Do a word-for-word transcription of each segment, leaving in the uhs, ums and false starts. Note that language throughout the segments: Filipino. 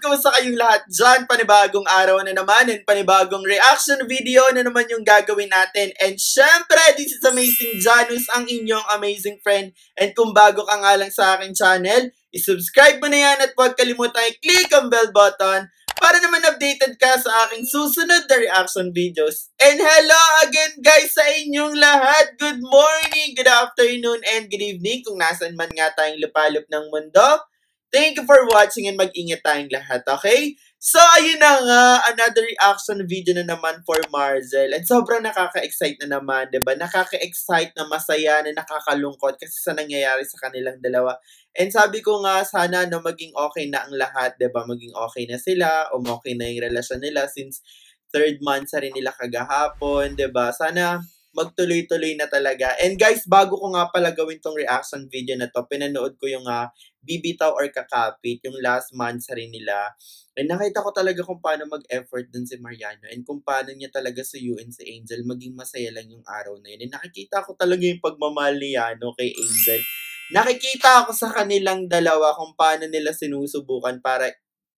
kamusta kayong lahat dyan? Panibagong araw na naman and panibagong reaction video na naman yung gagawin natin. And syempre, this is Amazing Janus, ang inyong amazing friend. And kung bago ka nga lang sa aking channel, isubscribe mo na yan at huwag kalimutan i-click ang bell button para naman updated ka sa aking susunod na reaction videos. And hello again guys sa inyong lahat. Good morning, good afternoon, and good evening kung nasan man nga tayong lupalop ng mundo. Thank you for watching and mag-ingat tayong lahat, okay? So, ayun na nga, another reaction video na naman for Marzel. And sobrang nakaka-excite na naman, diba? Nakaka-excite na masaya na nakakalungkot kasi sa nangyayari sa kanilang dalawa. And sabi ko nga, sana no, maging okay na ang lahat, diba? Maging okay na sila o okay na yung relasyon nila since third month sa rin nila kagahapon, diba? Sana magtuloy-tuloy na talaga. And guys, bago ko nga pala gawin tong reaction video na to, pinanood ko yung uh, Bibitaw or Kakapit, yung last month sa rin nila. And nakita ko talaga kung paano mag-effort dun si Mariano and kung paano niya talaga sa you and si Angel maging masaya lang yung araw na yun. And nakikita ko talaga yung pagmamahal ni Yano kay Angel. Nakikita ako sa kanilang dalawa kung paano nila sinusubukan para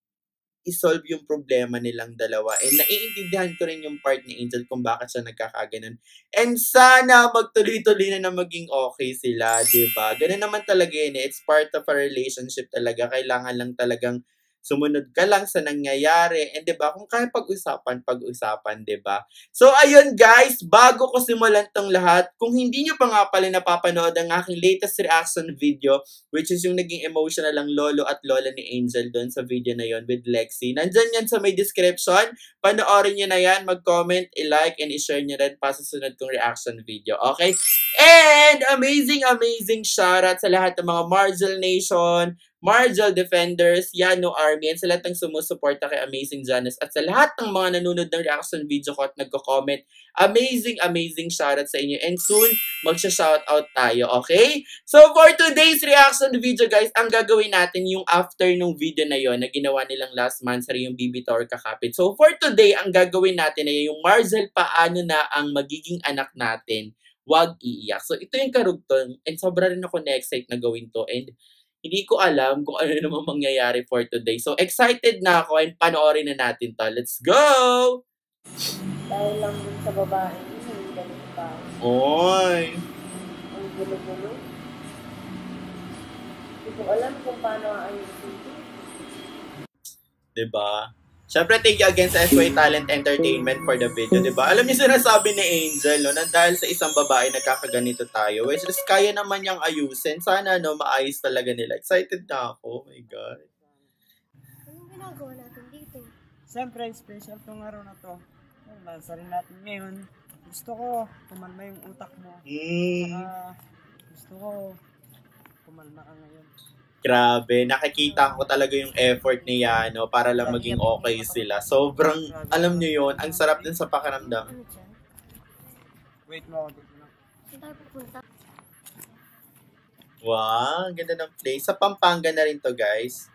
isolve yung problema nilang dalawa. And naiintindihan ko rin yung part ni Angel kung bakit siya nagkakaganon. And sana magtuloy-tuloy na na maging okay sila, diba? Ganun naman talaga yun eh. It's part of a relationship talaga. Kailangan lang talagang sumunod ka lang sa nangyayari. And diba, kung kaya pag-usapan, pag-usapan, diba? So, ayun guys, bago ko simulan tong lahat, kung hindi nyo pa nga pala napapanood ang aking latest reaction video, which is yung naging emotional lang lolo at lola ni Angel doon sa video na yon with Lexi. Nandyan yan sa may description. Panoorin nyo na yan, mag-comment, i-like, and i-share nyo rin pa sa sunod kong reaction video. Okay? And amazing, amazing shoutout sa lahat ng mga Marzel Nation, Marzel Defenders, Yano Army, and sa lahat ng sumusuporta kay Amazing Janus, at sa lahat ng mga nanonood ng reaction video ko at nagko-comment. Amazing, amazing shoutout sa inyo. And soon, magsha-shoutout tayo, okay? So, for today's reaction video, guys, ang gagawin natin yung after nung video na yon na ginawa nilang last month sa yung Bibitaw or Kakapit. So, for today, ang gagawin natin ay yung Marzel, paano na ang magiging anak natin, wag iiyak. So, ito yung karugtong, and sobra rin ako na-excite na gawin to, and hindi ko alam kung ano naman mangyayari for today. So, excited na ako and panoorin na natin to. Let's go! Dahil lang dun sa babae, hindi ganito pa. Oy! Ang gulo-gulo. Hindi ko alam kung paano ayusin ito. Diba? Siyempre, thank you again sa S Y Talent Entertainment for the video, diba? Alam niyo sinasabi ni Angel, no, na dahil sa isang babae nagkakaganito tayo, which is kaya naman niyang ayusin. Sana, no, maayos talaga nila. Excited na ako. Oh my God. Anong ginagawa natin dito? Siyempre, special tong araw na to. Lansa rin natin ngayon. Gusto ko, kumalma yung utak mo. Mm. Saka, gusto ko, kumalma ka ngayon. Grabe, nakikita ko talaga yung effort ni Yano para lang maging okay sila. Sobrang, alam niyo yun, ang sarap din sa pakiramdam. Ano dyan? Wait mo ako dito na. Saan tayo pupunta? Wow, ang ganda ng place. Sa Pampanga na rin to, guys.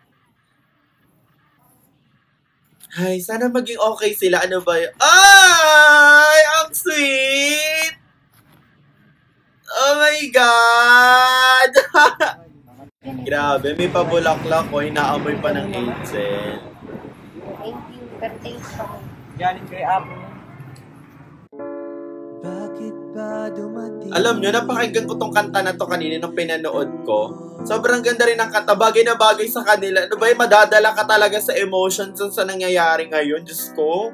Ay, sana maging okay sila. Ano ba yun? Ay, ang sweet! Oh my God! Grabe, may pabulaklak ko. Inaamoy pa ng Angel. Thank you. Pero thanks pa. Galing kay Apple. Alam nyo, napakinggan ko tong kanta na to kanina nung pinanood ko. Sobrang ganda rin ng kanta. Bagay na bagay sa kanila. Ano ba yung madadala ka talaga sa emotions sa nangyayari ngayon? Diyos ko.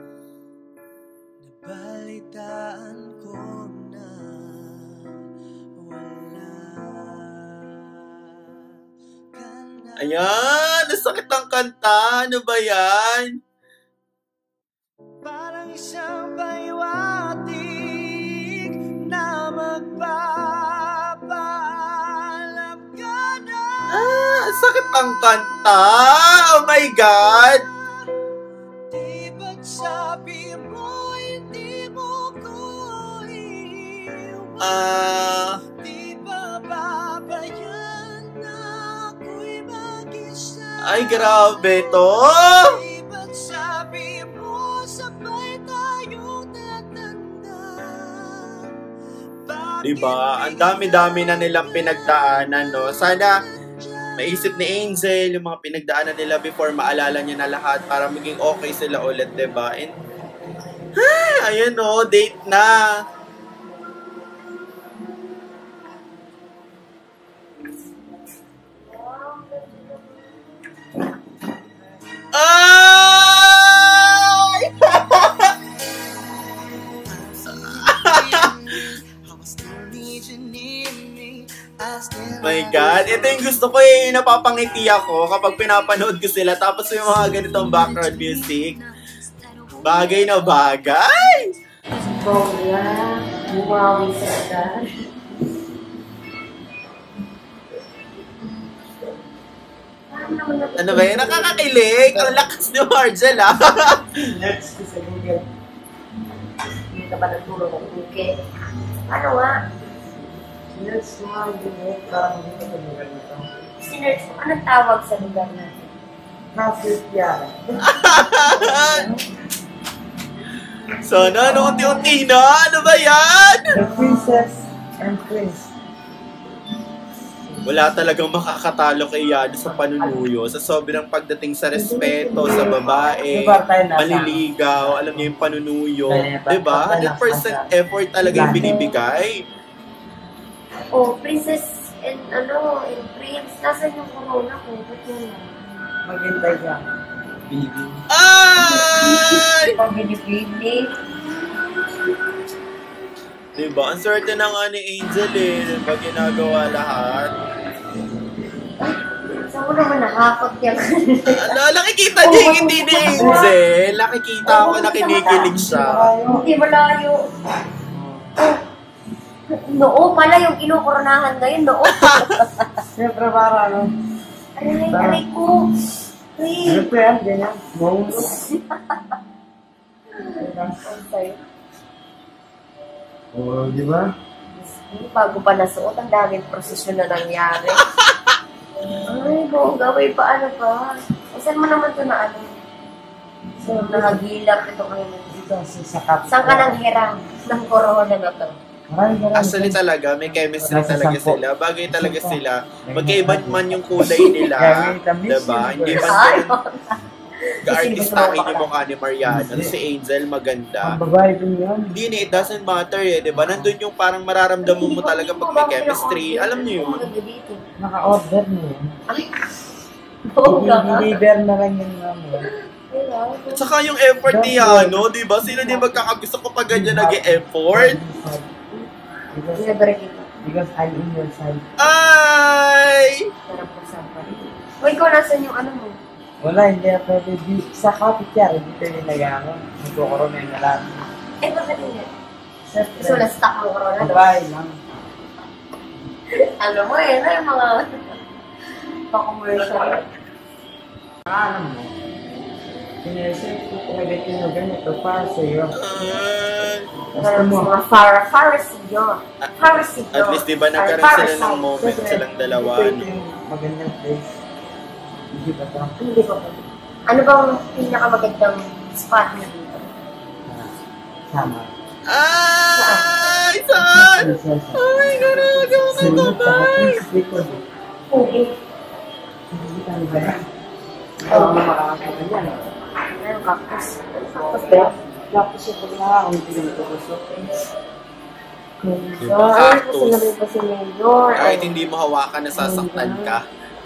Nabalitaan ko na wala ka na. Ayan! Nasakit ang kanta. Ano ba yan? Parang isang paiwatig na magpapaalam ka na. Ah, sakit ang kanta. Oh my God. Di ba't sabi mo hindi mo ko iiwan? Ah. Di ba babayan na ako'y mag-isa? Ay, grabe to. Di ba't sabi mo sabay tayo tatanda? Diba? Ang dami-dami na nilang pinagdaanan, no? Sana maisip ni Angel yung mga pinagdaanan nila before, maalala niya na lahat para maging okay sila ulit, diba? And, ha, ayun o, date na. Ay! My God, ito yung gusto ko eh, napapangiti ako kapag pinapanood ko sila tapos yung mga ganitong background music. Bagay na bagay! Bongga, bumawi sa agad. Ano ba yun? Nakakakilig! Ang lakas ni Margel ah! Next sa Google. Hindi ka ba nagturo ng buke? Ano nga? Next mga Google, parang dito sa lugar na ito. Sinerch mo, anong tawag sa lugar natin? Nasa Tiara. Sana, ano unti-unti na? Ano ba yan? The Princess and Prince. Wala talagang makakatalo kay Yano sa panunuyo, sa sobrang pagdating sa respeto sa babae, maliligaw, alam niyo yung panunuyo, diba? one hundred percent effort talaga yung binibigay. Oh, Princess and ano, and Prince, nasan yung corona ko? Ba't yun lang? Maghintay ka. Binibini. Ay! Pag binibini. Diba? Ang swerte na nga ni Angel eh, pag ginagawa lahat. Saan mo naman nakakot yan? Ano, nakikita niya yung hindi ni Angel. Nakikita ko na kinikilig siya. Hindi malayo. Noo pala yung kinukoronahan ngayon, noo. Siyempre para ano. Aray, aray ko. Aray. Siyempre yan, ganyan. Mongo. Oo, di ba? Bago pa nasuot, ang daming prosesyon na nangyari. Ay, bongga, may paano pa? O, saan mo naman ito na ano? So, nahagilap ito kayo. Dito, sa sakat. Saan ka nang hirang ng corona na to? Marami, marami. Actually talaga, may chemistry talaga sila. Bagay talaga sila. Magkaiba man yung kulay nila. Diba? Hindi man Ay, ka-artistahin yung mukha ni Mariano. Si Angel maganda. Ang babae din yun. Hindi na, it doesn't matter eh. Diba? Nandun yung parang mararamdaman mo talaga pag may chemistry. Alam niyo yun? Naka-order mo yun. Ay, bongga ka. I-deliver na lang yung namin. At saka yung effort ni Yano, diba? Sino din magkakagusto ko pag ganyan nag-e-effort? Because I'm in your side. Ay! Sarap ko saan pa rin. O, ikaw nasan yung ano mo? Wala, hindi na pwede. Di- Sa kapit yan, dito yung nag-ano. Nagkukorona yung lahat. Eh, bakit hindi? Siyempre, So, na-stock mo corona doon? babae lang. Ano mo eh, na yung mga pa-commercial. Alam mo, sinesip ko talaga yung ganito para sa'yo. Ay! Pero mga far Farisiyo. Farisiyo. At least diba nagkaroon sila ng moment silang dalawa. Ito No? yung magandang place. Hindi ba ito? Hindi ko pa. Ano bang pinakamagandang spot na dito? Sama. Ay! Saan? Oh my God! Nagawa ka ito ba? Pugi. Hindi ka ba yan? Oo, makakakita yan. Ano, cactus? Cactus ba yun? Tapos yung pag nakakakita yung tutusok. Diba, Ay, cactus? kasi namin pa si Mayor. Kahit hindi mo hawakan, nasasaktan ka.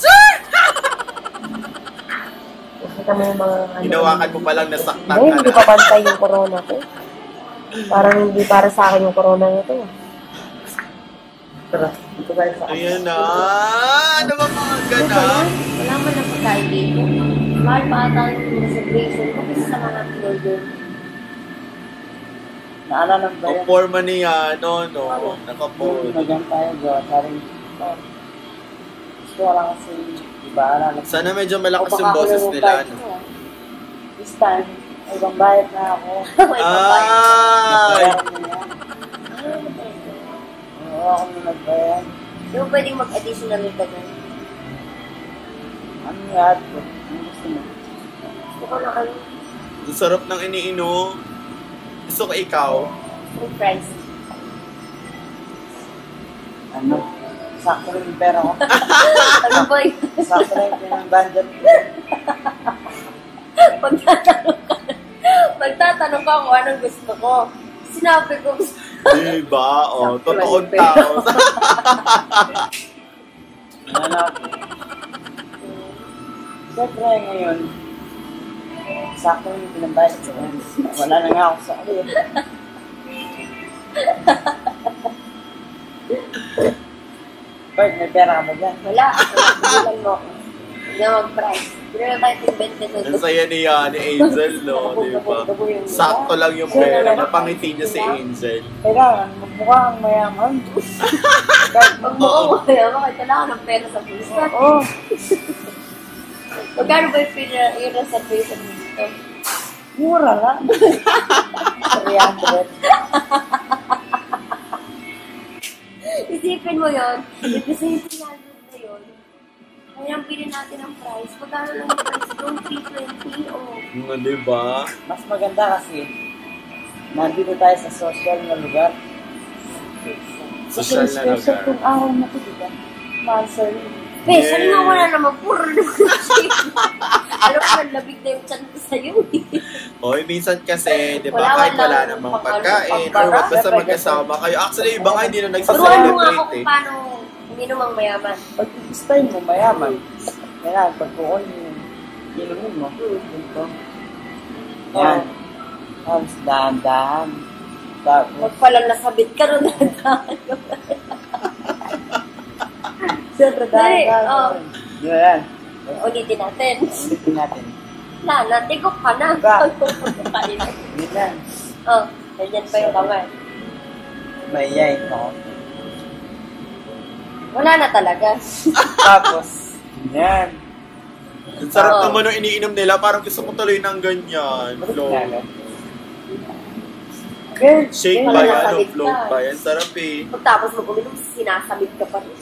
Kasi kami yung mga... ano, Hinawakan mo palang nasaktan Ay, ka hindi na. pa pantay yung corona ko. Parang hindi para sa akin yung corona nito. Tara, dito tayo sa Ayan na. Ano ba mga ganap? Wala man na pagkain dito. Mahal pa ata yung celebration ko kasi sa mga builder. Naalala ba Ang yan? forma niya, no, no. Nakapod. Nagan tayo, gawa sa rin. Gusto ko lang kasi, diba, alala. Sana medyo malakas yung boses nila. No? This time, ay bayad na ako. May papayin. Ay! Nagbayad na yan. Oo, ako na nagbayad. Di mo pwedeng mag-additional yung dagan. Ano yan? Ano gusto mo? Gusto ko na kayo. Ang sarap ng iniinom. Gusto ko ikaw. With fries. Ano? sakto rin yung pera ko. Ano ba yun? Sakto rin yung budget. Pagtatanong ka, pagtatanong ka kung anong gusto ko. Sinabi ko, Diba? O, Sakto lang totoong yung pera. tao. Ano? Siyempre ngayon, sakto rin yung pinambayad ko. Wala na nga ako sa akin. Bert, may pera ka ba dyan? wala. Bilang mo ako. Hindi na mag-price. Hindi na tayo timbente nun. Ang saya niya ni Angel, no? Diba? Sakto lang yung pera. Napangiti niya si Angel. Kailangan, magmukha kang mayaman. Pag mo ko, kaya bakit kailangan ng pera sa pusa? Oo. Magkano ba yung pina- yung reservation mo dito? Mura lang. three hundred. Isipin mo yun. Kasi yung three hundred na yun, kaya ang pili natin ang price. Magkano lang yung price doon? three twenty o... Nga, diba? Mas maganda kasi, nandito tayo sa social na lugar. Social na Special lugar. kung araw na ito, diba? Monster yun. Special Yes. nga wala naman. Puro naman shit. Alam ko, labig na yung chan ko sa'yo. Oy, minsan kasi, di ba, Wala, kahit wala. wala namang Pag- pagkain, pag- or pag- basta pag- magkasama kayo. Actually, iba nga hindi na Turuan mo nga ako nagsaselebrate kung eh. paano uminom ang mayaman. Pag style mo, mayaman. Kailangan, pag buon yung inumin mo. Dito. Yan. Tapos, dahan-dahan. Tapos, Huwag palang nasabit ka ron. siyempre, dahan-dahan. oo. Yan. Ulitin natin. Ulitin natin. Lala, tigok ka na. Ba? Pagpapakain. Yan. Oh, ganyan pa yung kamay. May yay ko. Wala na talaga. Tapos, yan. Ang sarap Oo. naman nung iniinom nila, parang gusto ko tuloy ng ganyan. Flow. Okay. Shake Wala ba na yan? sabit Flow ka. ba yan? Sarap eh. Pagtapos mo uminom, sinasamit ka pa rin.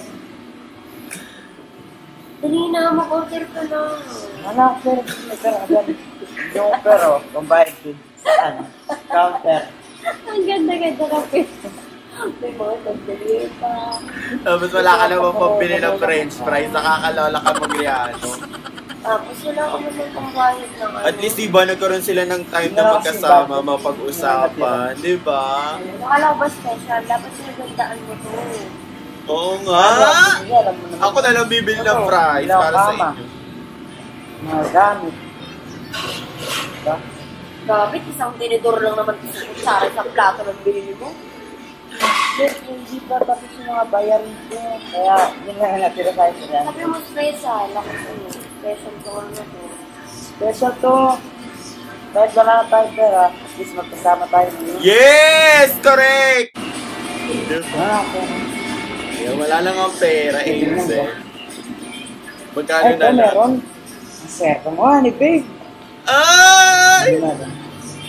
Dali na, mag-order ka na. Ano, pero, pero, pero, yung pero, pambayad din sa ano, counter. Ang ganda-ganda na pera. May mga sandali pa. Tapos wala ka naman pambili ng french fries, nakakalola ka mag-reano. Tapos wala ka naman pambayad ng ano. At least diba nagkaroon sila ng time na magkasama, mapag-usapan, diba? Akala ko ba special? Dapat sinagandaan mo to. Oo nga! Alam mo naman. Ako na lang bibili ng fries para sa inyo. Mga gamit. Diba? Gabit, isang tinidor lang naman sa kutsara sa plato ng binili mo. Siyempre, hindi pa tapos yung mga bayarin ko. Kaya, yun lang ang natira tayo sila. Sabi mo special, lakas ano, special to na to. Special to. Kahit wala na tayo pera, at least magkasama tayo ngayon. Yes! Correct! Diba? Ah, okay. Yeah, wala lang ang pera, Hazel. Magkano Ay, na ito lang? meron. Ang serto mo, honey, babe. Ay! Ano na lang.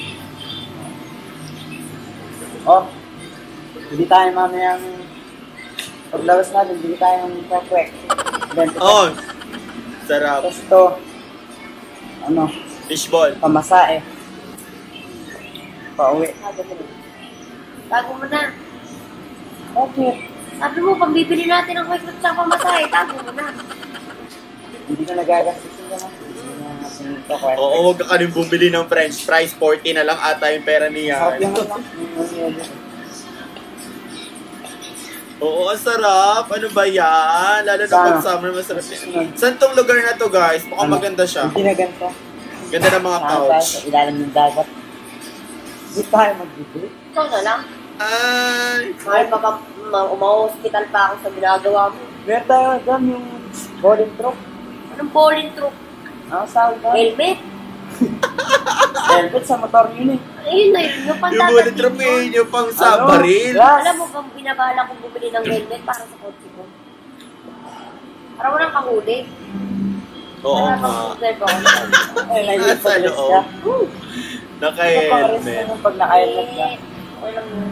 Oh, hindi tayo mamayang paglabas natin, hindi tayo ng perfect. Oh! Sarap. Tapos ito, ano, Fishball. pamasahe. Pauwi. Sabi mo na. Tago mo na. Okay. Sabi mo, pambibili natin ang kwek sa pamasahe, tago mo na. Hindi na nagagastos yun naman. Hindi na natin ito kwento. Oo, huwag ka rin bumili ng french fries. forty na lang ata yung pera niya. Sarap lang lang. Yung yelo. Oo, ang sarap. Ano ba yan? Lalo na Sana. pag summer, masarap yan. Saan tong lugar na to, guys? Mukhang Ano? maganda siya. Hindi na ganito. Ganda ng mga Saan tayo sa couch. ilalim ng dagat. Hindi tayo magbibili. Ikaw na lang. Ay! Mahal pa ka, ma- uma-hospital pa ako sa ginagawa mo. Meron tayo dyan yung bowling truck. Anong bowling truck? Ano saan ba? Helmet? Helmet sa motor yun eh. Ayun na yun, yung Yung pantata bullet trap eh, yung pang sa Ano? baril. Gas. Alam mo bang binabala kong bumili ng helmet para sa kotse ko? Para walang kahuli. Oo Para nga. mag-observe ako. Ay, may Nasa pag-rest loob. ka. Woo! Naka-rest Naka-helmet. na pag naka-helmet ka. Eh, okay lang yun.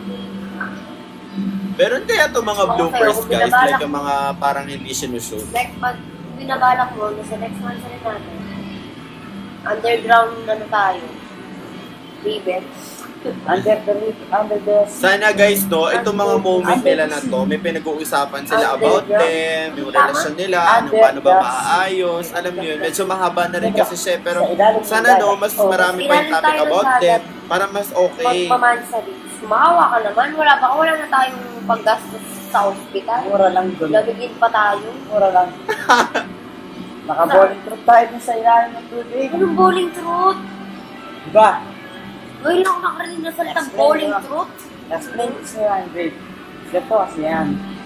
Meron kaya itong mga Mga bloopers, sayo, guys, binabalak. like yung mga parang hindi sinushoot. Next month, binabalak mo, na sa next month na natin, underground ano tayo, ribbon. Under the roof, under the... Sana guys, no, itong mga moment nila na to, may pinag-uusapan sila about them, yung relasyon nila, ano, paano ba maaayos, alam niyo yun, medyo mahaba na rin kasi siya, pero sana no, mas marami pa yung topic about them, para mas okay. Magpamansari. Sumawa ka naman, wala pa, wala na tayong paggastos sa hospital. Mura lang doon. Nabigin pa tayo. Mura lang. Naka-bowling truck tayo dun sa ilalim ng tubig. Anong bowling truth? Diba? Ngayon lang ako nakarinig na salitang bowling truth. Na-explain ko sa'yo, Andre. Ito kasi yan.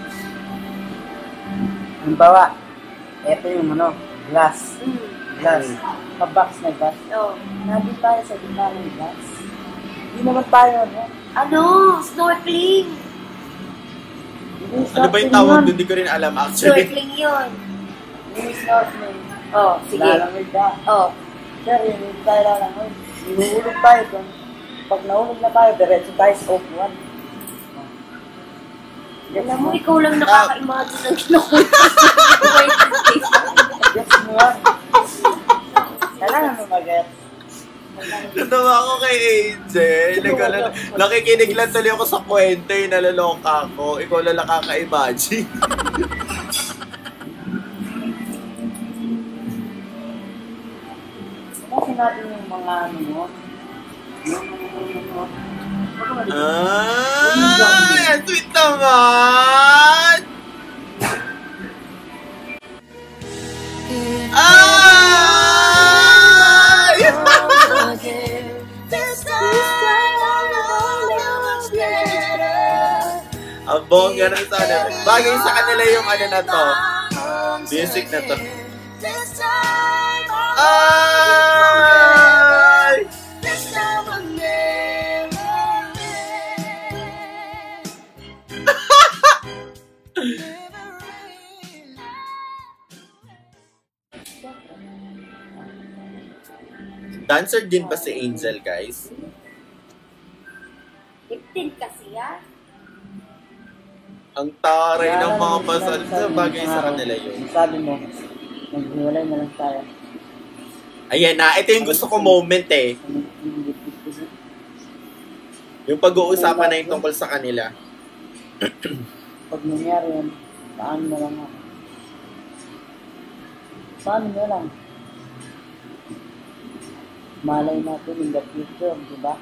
Halimbawa, ito yung ano, glass. Mm. Glass. Pa-box na glass. Oh. Nandun tayo sa gitna ng glass. Hindi naman tayo, ano? Ano? Snorkeling. Ano ba yung tawag doon? Hindi ko rin alam actually. Snorkeling yun. Hindi snorkeling. Oh, sige. Lalamig ka. Oh. Sir, hindi tayo lalamig. Inuulog tayo doon. Pag naulog na tayo, diretso tayo sa off one. Alam mo, ikaw lang nakaka-imagine ng kinukulit. Yes, mo yan. Kailangan mo mag-get. Natawa ako kay Angel. Nagala, nakikinig lang tuloy ako sa kwento yung nalaloka ko. Ikaw lang nakaka-imagine. Kasi natin yung mga ano mo. Ah, sweet naman! Ay! Ang bongga na sana. Bagay sa kanila yung ano na to. Music na to. Ay! Dancer din ba si Angel, guys? fifteen kasi yan. Ang taray ng mga pasal. Sa bagay sa kanila yun. Sabi mo, naghiwalay na lang tayo. Ayan na, ito yung gusto ko moment eh. Yung pag-uusapan na yung tungkol sa kanila. Pag nangyari yan, paano na lang ako? Paano na lang? Malay natin in the future, di ba?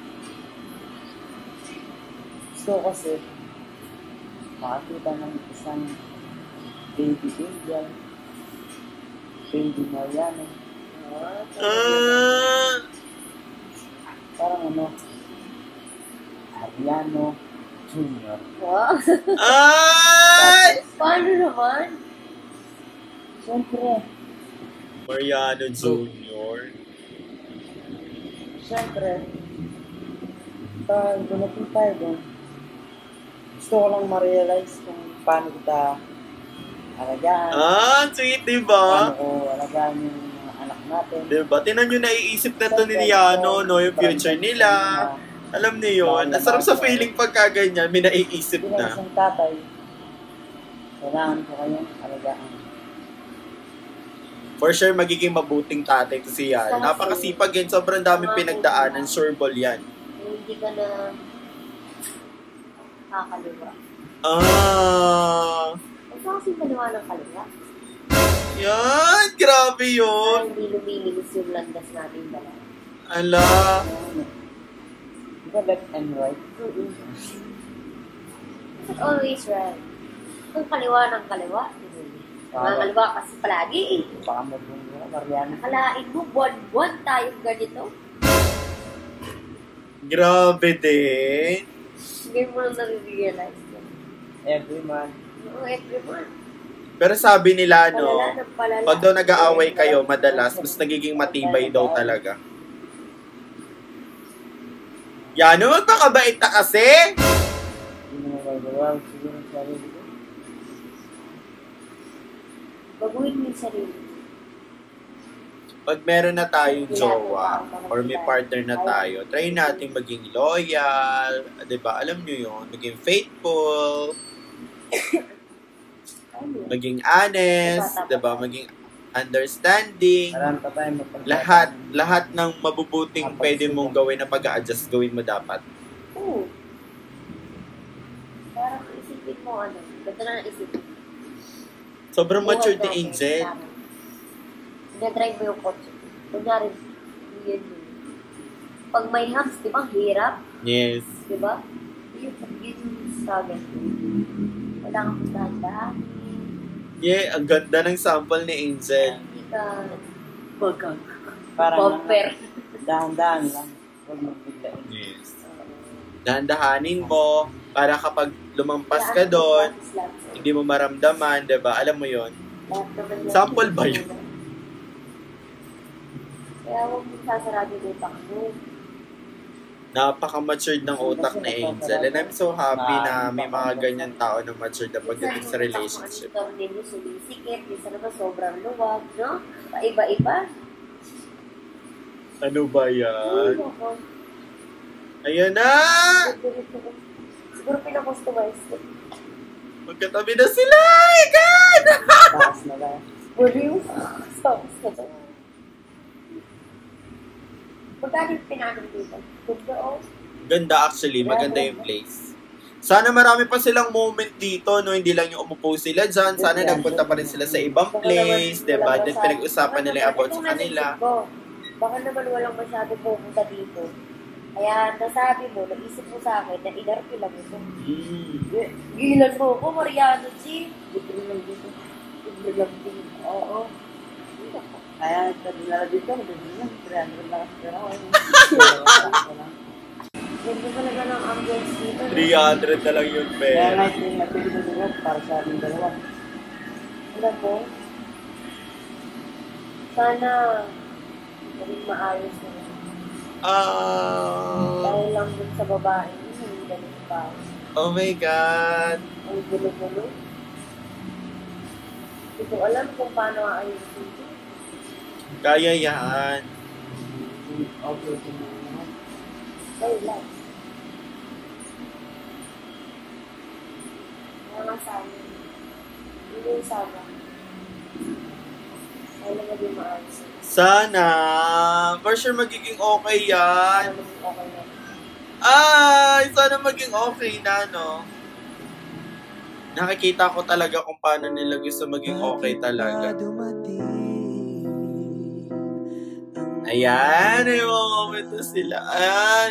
Gusto ko kasi makakita ng isang baby Angel, baby Mariano. Ah! Parang ano, Ariano Junior. Wow. Ay! Paano naman? Siyempre, Mariano Junior siyempre, pag dumating tayo doon, gusto ko lang ma-realize kung paano kita alagaan. Ah, sweet, diba? Paano ko alagaan yung mga anak natin. Diba? Tinan nyo, naiisip na to ni Riano, no? Yung future nila. Alam niyo yun. Ang sarap sa feeling pagka ganyan, may naiisip Bilang na. isang tatay, kailangan ko kayong alagaan. For sure, magiging mabuting tatay to si Yan. Napakasipag yan. Sobrang daming pinagdaanan. Sureball yan. Hindi ka na kakaliwa. Ah! Ang saan kasi kaliwa ng kaliwa? Yan! Grabe yun! Ay, hindi lumilinis yung landas natin dala. Ala! Di ba left and right? Mm-mm. But always right. Kung kaliwa ng kaliwa, mga kaliwa kasi palagi eh. Baka mabungo ka, Mariano. Nakalain mo, buwan-buwan tayong ganito. Grabe din! Hindi mo lang nare-realize yun. Every month. Oo, every month. Pero sabi nila, no, Palala ng palala. pag daw nag-aaway kayo, madalas, mas nagiging matibay daw talaga. Yan, no, magpakabait na kasi! Hindi mo magagawa. Siguro sa sarili ko. Baguhin mo yung sarili. Pag meron na tayong jowa, or may partner na tayo, try natin maging loyal, diba? Alam nyo yun, maging faithful, maging honest, diba? Maging understanding. Marami pa tayo mapagkakataon. Lahat, lahat ng mabubuting pwede mong gawin na pag-a-adjust, gawin mo dapat. mo, ano, ganda na ng isip mo. Sobrang mature Buhay ni Angel. Nag-drive mo yung kotse. Kunyari, yun yun. Pag may hams, di ba, hirap? Yes. Di ba? Yun, yun yung struggle. Wala kang dahan-dahan. Yeah, ang ganda ng sample ni Angel. Hindi ka bagang. Parang Bumper. dahan-dahan lang. Huwag mo biglain. Yes. Dahan-dahanin mo para kapag lumampas ka doon, hindi mo maramdaman, diba? Alam mo yon. Sample ba yun? Kaya huwag mo sasarado yung utak mo. Napaka-matured ng utak ni Angel. And I'm so happy na may mga ganyan tao na matured na pagdating sa relationship. Minsan yung ninyo sumisikip, minsan naman sobrang luwag, no? Paiba-iba. Ano ba yan? Ay, nako. Ayan na! Siguro pinakustomize ko. Magkatabi na sila! My God! Taas na lang. Baliw. Songs na to. Magkano yung pinanong dito? Ganda o? Ganda actually. Maganda yung place. Sana marami pa silang moment dito, no? Hindi lang yung umupo sila dyan. Sana nagpunta pa rin sila sa ibang place, diba? Then pinag-usapan nila about sa kanila. Baka naman walang masyado pupunta dito. Kaya nasabi mo, naisip mo sa akin na inarpi lang ito. Mm. Gilan mo ko, Mariano G. Libre lang dito. Libre lang dito. Oo. Kaya dinala dito, libre lang. three hundred lang kasi pero ako. Ganda talaga ng ambience dito. three hundred na lang yung Kaya nga pera. ito yung napili ko dito para sa aming dalawa. Alam mo, sana maging maayos na lang. Ah. Dahil lang dun sa babae, hindi ganun pa. Oh my God. Ang gulo-gulo. Hindi ko alam kung paano aayusin ito. Kaya yan. Okay, ito na naman. Ay, lang. Kaya nga sana. Hindi yung sana. Kaya lang maging maayos. Sana. For sure magiging okay Kaya yan. maging okay na. Ay, sana maging okay na, no? Nakikita ko talaga kung paano nila gusto maging okay talaga. Ayan, ay mga comment na sila. Ay.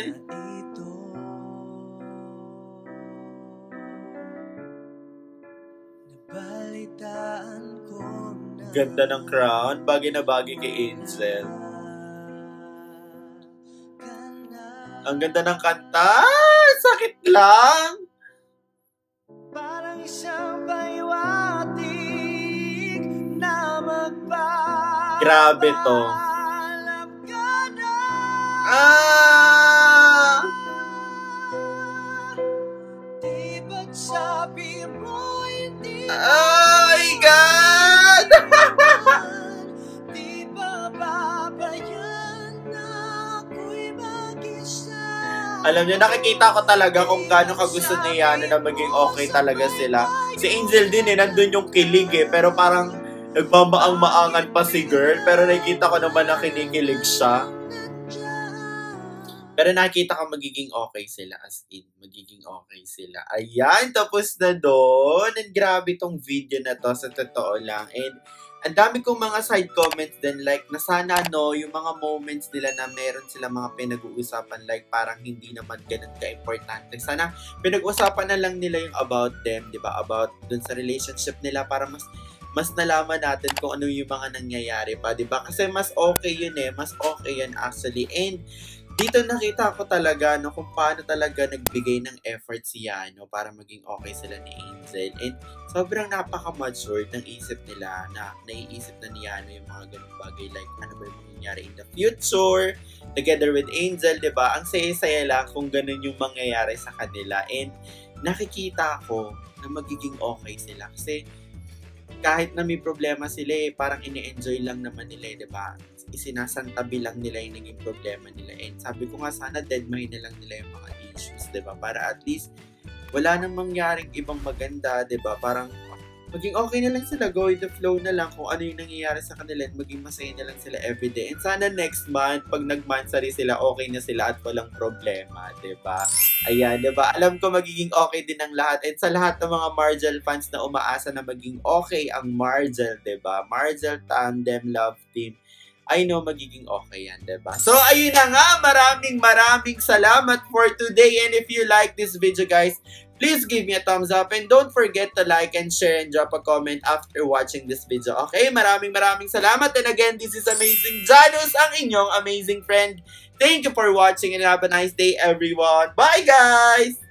Ganda ng crown. Bagay na bagay kay Angel. Ang ganda ng kanta. Sakit lang. Parang isang paiwatig na magpapalap Grabe to. ka na. Ah! Di ba't sabi mo hindi Oh my God! di ba babayan na ako'y mag-isa? Alam niyo, nakikita ko talaga kung gaano kagusto ni Yana na maging okay talaga sila. Si Angel din eh, nandun yung kilig eh. Pero parang nagmamaang-maangan pa si girl. Pero nakikita ko naman na kinikilig siya. Pero nakikita ko magiging okay sila. As in, magiging okay sila. Ayan, tapos na doon. And grabe tong video na to, sa totoo lang. And ang dami kong mga side comments din, like, na sana, no, yung mga moments nila na meron sila mga pinag-uusapan, like, parang hindi naman ganun ka-importante. Sana, pinag-usapan na lang nila yung about them, di ba? About dun sa relationship nila para mas mas nalaman natin kung ano yung mga nangyayari pa, di ba? Kasi mas okay yun eh. Mas okay yan actually. And dito nakita ko talaga no, kung paano talaga nagbigay ng effort si Yano para maging okay sila ni Angel. And sobrang napaka-mature ng isip nila na naiisip na ni Yano yung mga ganung bagay like ano ba yung mangyayari in the future together with Angel, di ba? Ang saya-saya lang kung ganun yung mangyayari sa kanila. And nakikita ko na magiging okay sila kasi kahit na may problema sila eh, parang ini-enjoy lang naman nila eh, di ba? Isinasantabi lang nila yung naging problema nila. And sabi ko nga, sana deadmine na lang nila yung mga issues, di ba? Para at least, wala nang mangyaring ibang maganda, di ba? Parang, maging okay na lang sila, go with the flow na lang kung ano yung nangyayari sa kanila at maging masaya na lang sila everyday. And sana next month, pag nag-monthsary sila, okay na sila at walang problema, diba? Ayan, diba? Alam ko magiging okay din ang lahat. And sa lahat ng mga Margel fans na umaasa na maging okay ang Margel, diba? Margel Tandem Love Team. I know magiging okay yan, diba? So, ayun na nga. Maraming maraming salamat for today. And if you like this video, guys, please give me a thumbs up and don't forget to like and share and drop a comment after watching this video. Okay? Maraming maraming salamat. And again, this is Amazing Janus, ang inyong amazing friend. Thank you for watching and have a nice day, everyone. Bye, guys!